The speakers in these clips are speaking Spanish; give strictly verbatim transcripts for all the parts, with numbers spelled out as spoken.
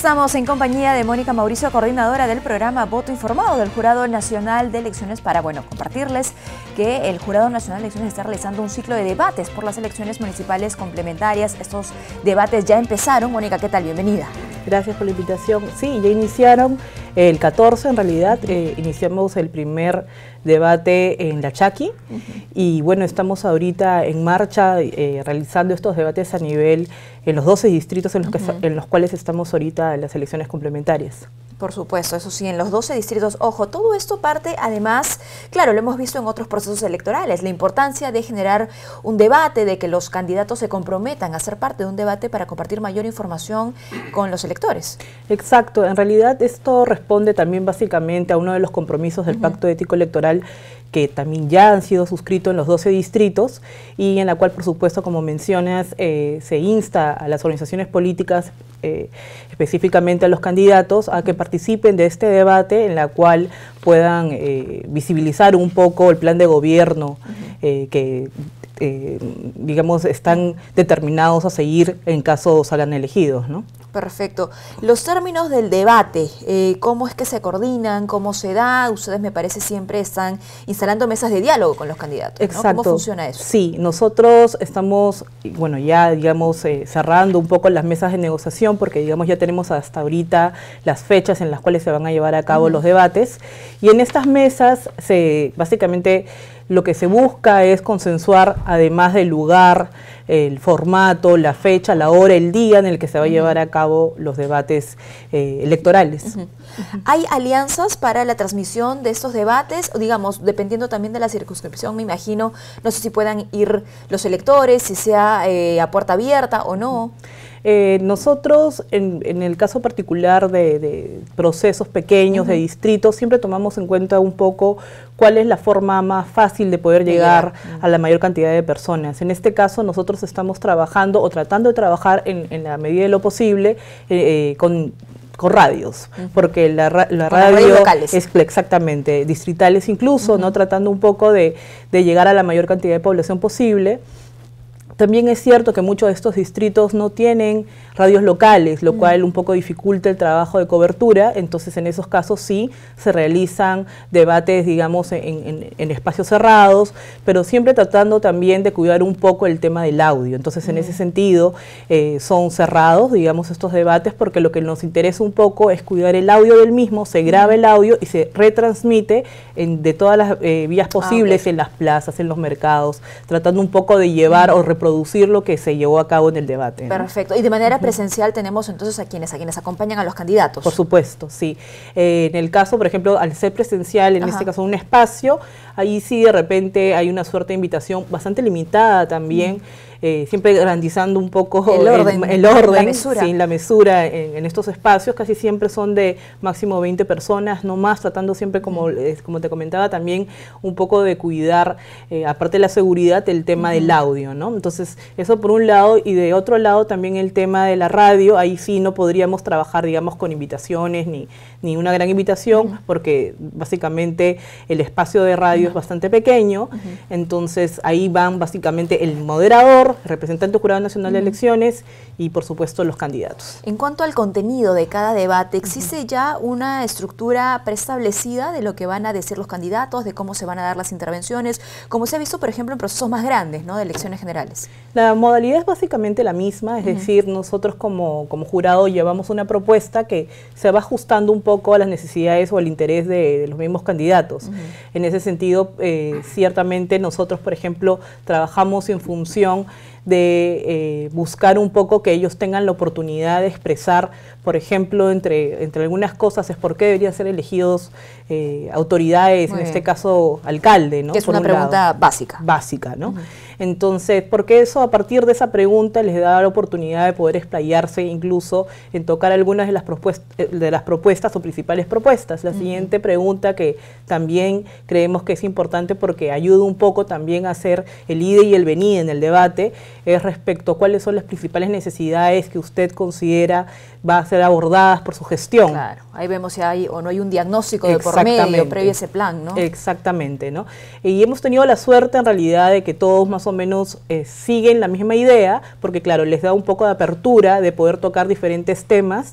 Estamos en compañía de Mónica Mauricio, coordinadora del programa Voto Informado del Jurado Nacional de Elecciones, para bueno, compartirles que el Jurado Nacional de Elecciones está realizando un ciclo de debates por las elecciones municipales complementarias. Estos debates ya empezaron. Mónica, ¿qué tal? Bienvenida. Gracias por la invitación. Sí, ya iniciaron el catorce, en realidad, eh, iniciamos el primer debate en La Chaqui, uh-huh. y bueno, estamos ahorita en marcha eh, realizando estos debates a nivel, en los doce distritos en los, uh-huh. que, en los cuales estamos ahorita en las elecciones complementarias. Por supuesto, eso sí, en los doce distritos. Ojo, todo esto parte, además, claro, lo hemos visto en otros procesos electorales, la importancia de generar un debate, de que los candidatos se comprometan a ser parte de un debate para compartir mayor información con los electores. Exacto, en realidad esto responde también básicamente a uno de los compromisos del uh-huh. Pacto Ético Electoral, que también ya han sido suscritos en los doce distritos y en la cual, por supuesto, como mencionas, eh, se insta a las organizaciones políticas, eh, específicamente a los candidatos, a que participen de este debate en la cual puedan eh, visibilizar un poco el plan de gobierno uh-huh. eh, que, eh, digamos, están determinados a seguir en caso salgan elegidos, ¿no? Perfecto. Los términos del debate, eh, ¿cómo es que se coordinan? ¿Cómo se da? Ustedes, me parece, siempre están instalando mesas de diálogo con los candidatos, ¿no? Exacto. ¿Cómo funciona eso? Sí, nosotros estamos, bueno, ya, digamos, eh, cerrando un poco las mesas de negociación, porque, digamos, ya tenemos hasta ahorita las fechas en las cuales se van a llevar a cabo uh-huh. los debates, y en estas mesas, se básicamente, lo que se busca es consensuar, además del lugar, el formato, la fecha, la hora, el día en el que se va a llevar a cabo los debates eh, electorales. Uh-huh. Uh-huh. ¿Hay alianzas para la transmisión de estos debates? O digamos, dependiendo también de la circunscripción, me imagino, no sé si puedan ir los electores, si sea eh, a puerta abierta o no. Eh, nosotros, en, en el caso particular de, de procesos pequeños, uh-huh. de distritos, siempre tomamos en cuenta un poco cuál es la forma más fácil de poder llegar uh-huh. a la mayor cantidad de personas. En este caso, nosotros estamos trabajando o tratando de trabajar en, en la medida de lo posible eh, eh, con... con radios, uh-huh. porque la, ra la radio es exactamente, distritales incluso, uh-huh. ¿no? Tratando un poco de, de llegar a la mayor cantidad de población posible. También es cierto que muchos de estos distritos no tienen radios locales, lo mm. cual un poco dificulta el trabajo de cobertura. Entonces, en esos casos sí se realizan debates, digamos, en, en, en espacios cerrados, pero siempre tratando también de cuidar un poco el tema del audio. Entonces, mm. en ese sentido, eh, son cerrados, digamos, estos debates, porque lo que nos interesa un poco es cuidar el audio del mismo, se graba mm. el audio y se retransmite en, de todas las eh, vías posibles, ah, okay. en las plazas, en los mercados, tratando un poco de llevar mm. o reproducir producir lo que se llevó a cabo en el debate, ¿no? Perfecto. Y de manera presencial tenemos entonces a quienes, a quienes acompañan a los candidatos. Por supuesto, sí. Eh, en el caso, por ejemplo, al ser presencial, en Ajá. este caso un espacio, ahí sí de repente hay una suerte de invitación bastante limitada también, mm. eh, siempre garantizando un poco el orden, el, el orden la mesura, sí, la mesura en, en estos espacios. Casi siempre son de máximo veinte personas, no más, tratando siempre, como, mm. eh, como te comentaba, también un poco de cuidar, eh, aparte de la seguridad, el tema mm. del audio, ¿no? Entonces, eso por un lado, y de otro lado también el tema de la radio. Ahí sí no podríamos trabajar, digamos, con invitaciones ni, ni una gran invitación, uh-huh. porque básicamente el espacio de radio uh-huh. es bastante pequeño. Uh-huh. Entonces ahí van básicamente el moderador, el representante del Jurado Nacional uh-huh. de Elecciones y por supuesto los candidatos. En cuanto al contenido de cada debate, ¿existe uh-huh. ya una estructura preestablecida de lo que van a decir los candidatos, de cómo se van a dar las intervenciones, como se ha visto, por ejemplo, en procesos más grandes, ¿no?, de elecciones generales? La modalidad es básicamente la misma, es uh-huh. decir, nosotros como, como jurado llevamos una propuesta que se va ajustando un poco a las necesidades o al interés de, de los mismos candidatos. Uh-huh. En ese sentido, eh, ciertamente nosotros, por ejemplo, trabajamos en función de eh, buscar un poco que ellos tengan la oportunidad de expresar, por ejemplo, entre, entre algunas cosas, es por qué deberían ser elegidos eh, autoridades, Muy en bien. este caso alcalde, ¿no? Que es por una un pregunta lado, básica. Básica, ¿no? Uh-huh. Entonces, porque eso, a partir de esa pregunta, les da la oportunidad de poder explayarse incluso en tocar algunas de las propuestas, de las propuestas o principales propuestas. La uh-huh. siguiente pregunta, que también creemos que es importante porque ayuda un poco también a hacer el ide y el venir en el debate, es respecto a cuáles son las principales necesidades que usted considera va a ser abordadas por su gestión. Claro, ahí vemos si hay o no hay un diagnóstico de por medio previo a ese plan, ¿no? Exactamente, ¿no? Y hemos tenido la suerte en realidad de que todos más o menos eh, siguen la misma idea, porque claro, les da un poco de apertura de poder tocar diferentes temas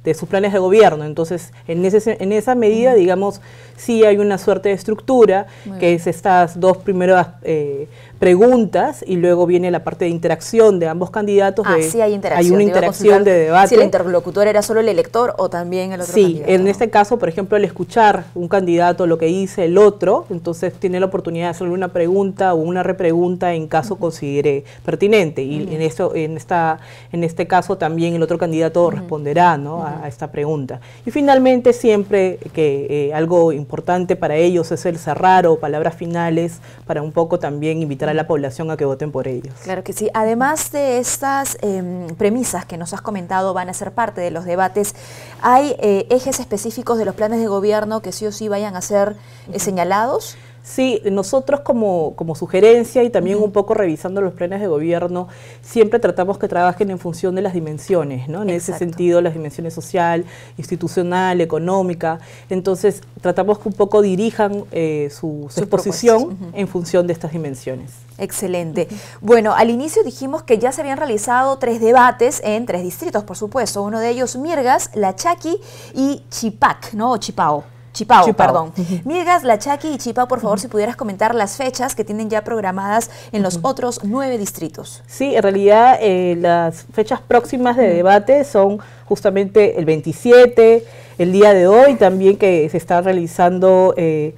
de sus planes de gobierno. Entonces, en, ese, en esa medida, uh-huh. digamos, sí hay una suerte de estructura, Muy que bien. es estas dos primeras eh, preguntas, y luego viene la parte de interacción de ambos candidatos. Ah, de, sí hay interacción. Hay una interacción de debate. Si el interlocutor era solo el elector o también el otro sí, candidato. Sí, en este caso, por ejemplo, al escuchar un candidato lo que dice el otro, entonces tiene la oportunidad de hacerle una pregunta o una repregunta en caso uh-huh. considere pertinente. Y uh-huh. en, esto, en, esta, en este caso también el otro candidato uh-huh. responderá, ¿no? uh-huh. a, a esta pregunta. Y finalmente, siempre que eh, algo importante para ellos es el cerrar o palabras finales, para un poco también invitar a la población a que voten por ellos. Claro que sí. Además de estas eh, premisas que nos has comentado van a ser parte de los debates, ¿hay eh, ejes específicos de los planes de gobierno que sí o sí vayan a ser eh, señalados? Sí, nosotros como, como sugerencia y también uh-huh. un poco revisando los planes de gobierno, siempre tratamos que trabajen en función de las dimensiones, ¿no? En Exacto. ese sentido, las dimensiones social, institucional, económica. Entonces, tratamos que un poco dirijan eh, su, su exposición uh-huh. en función de estas dimensiones. Excelente. Uh-huh. Bueno, al inicio dijimos que ya se habían realizado tres debates en tres distritos, por supuesto. Uno de ellos, Mirgas, La Chaqui y Chipac, ¿no? O Chipao. Chipao, Chipao, perdón. Uh-huh. Mirgas, La Chaqui y Chipao, por favor, uh-huh. si pudieras comentar las fechas que tienen ya programadas en los uh-huh. otros nueve distritos. Sí, en realidad eh, las fechas próximas de uh-huh. debate son justamente el veintisiete, el día de hoy también, que se está realizando eh,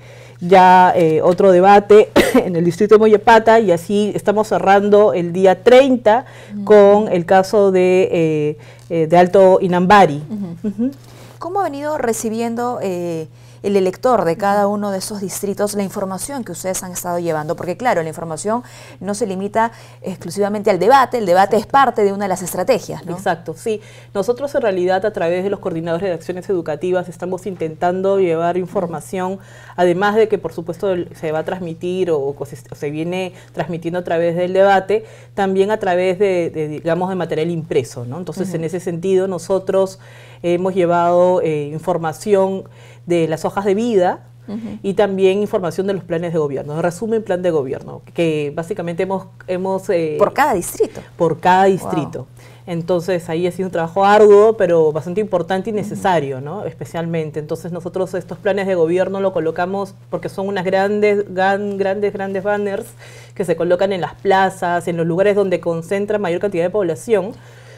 ya eh, otro debate en el distrito de Moyapata, y así estamos cerrando el día treinta uh-huh. con el caso de, eh, eh, de Alto Inambari. Uh-huh. Uh-huh. ¿Cómo ha venido recibiendo eh, el elector de cada uno de esos distritos la información que ustedes han estado llevando? Porque claro, la información no se limita exclusivamente al debate, el debate Exacto. es parte de una de las estrategias, ¿no? Exacto, sí. Nosotros en realidad a través de los coordinadores de acciones educativas estamos intentando llevar información, además de que por supuesto se va a transmitir o, o, se, o se viene transmitiendo a través del debate, también a través de, de digamos, de material impreso, ¿no? Entonces, uh-huh. en ese sentido, nosotros hemos llevado eh, información de las hojas de vida uh-huh. y también información de los planes de gobierno, resumen plan de gobierno, que básicamente hemos... hemos eh, ¿Por cada distrito? Por cada distrito. Wow. Entonces ahí ha sido un trabajo arduo, pero bastante importante y necesario, uh-huh. ¿no? Especialmente. Entonces nosotros estos planes de gobierno lo colocamos porque son unas grandes, gran, grandes, grandes banners que se colocan en las plazas, en los lugares donde concentra mayor cantidad de población.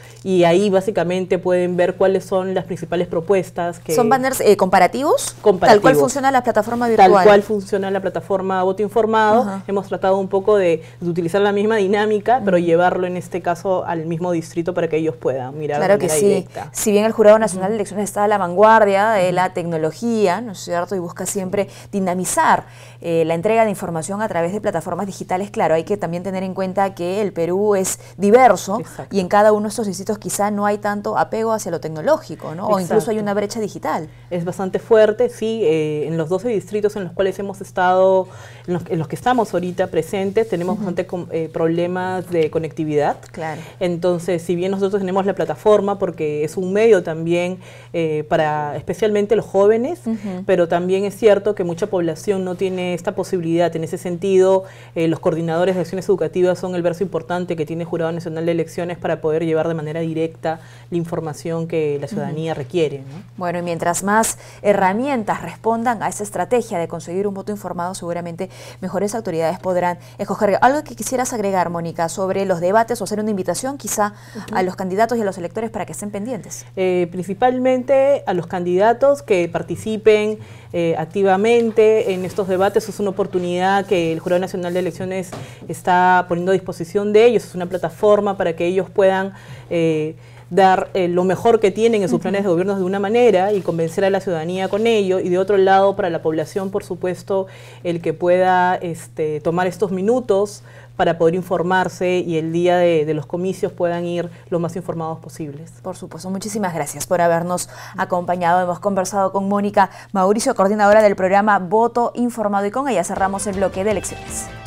Y ahí básicamente pueden ver cuáles son las principales propuestas. Que ¿Son banners eh, comparativos? comparativos? Tal cual funciona la plataforma virtual. Tal cual funciona la plataforma Voto Informado. Uh-huh. Hemos tratado un poco de, de utilizar la misma dinámica, uh-huh. pero llevarlo en este caso al mismo distrito para que ellos puedan mirar claro de manera que sí. directa. Si bien el Jurado Nacional uh-huh. de Elecciones está a la vanguardia de uh-huh. la tecnología, ¿no es cierto? Y busca siempre dinamizar eh, la entrega de información a través de plataformas digitales, claro, hay que también tener en cuenta que el Perú es diverso. Exacto. Y en cada uno de estos distritos quizá no hay tanto apego hacia lo tecnológico, ¿no? O incluso hay una brecha digital. Es bastante fuerte, sí. Eh, en los doce distritos en los cuales hemos estado, en los, en los que estamos ahorita presentes, tenemos uh-huh. bastante com, eh, problemas de conectividad. Claro. Entonces, si bien nosotros tenemos la plataforma, porque es un medio también eh, para especialmente los jóvenes, uh-huh. pero también es cierto que mucha población no tiene esta posibilidad. En ese sentido, eh, los coordinadores de acciones educativas son el verso importante que tiene el Jurado Nacional de Elecciones para poder llevar de manera directa la información que la ciudadanía uh-huh. requiere, ¿no? Bueno, y mientras más herramientas respondan a esa estrategia de conseguir un voto informado, seguramente mejores autoridades podrán escoger. Algo que quisieras agregar, Mónica, sobre los debates o hacer una invitación quizá uh-huh. a los candidatos y a los electores para que estén pendientes. Eh, principalmente a los candidatos que participen eh, activamente en estos debates. Es una oportunidad que el Jurado Nacional de Elecciones está poniendo a disposición de ellos. Es una plataforma para que ellos puedan eh, dar eh, lo mejor que tienen en sus uh-huh. planes de gobierno de una manera y convencer a la ciudadanía con ello, y de otro lado para la población, por supuesto, el que pueda este, tomar estos minutos para poder informarse y el día de, de los comicios puedan ir lo más informados posibles. Por supuesto, muchísimas gracias por habernos acompañado. Hemos conversado con Mónica Mauricio, coordinadora del programa Voto Informado, y con ella cerramos el bloque de elecciones.